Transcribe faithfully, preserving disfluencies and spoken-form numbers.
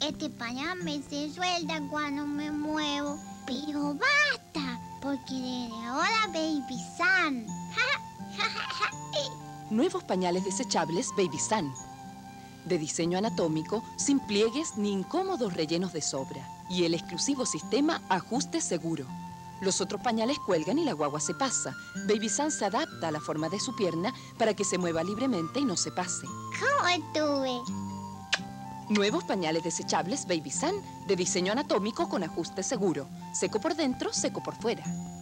Este pañal me se suelta cuando me muevo. Pero basta, porque desde ahora Baby Sun. Nuevos pañales desechables Baby Sun. De diseño anatómico, sin pliegues ni incómodos rellenos de sobra. Y el exclusivo sistema Ajuste Seguro. Los otros pañales cuelgan y la guagua se pasa. Baby Sun se adapta a la forma de su pierna para que se mueva libremente y no se pase. ¿Cómo estuve? Nuevos pañales desechables Baby Sun de diseño anatómico con ajuste seguro. Seco por dentro, seco por fuera.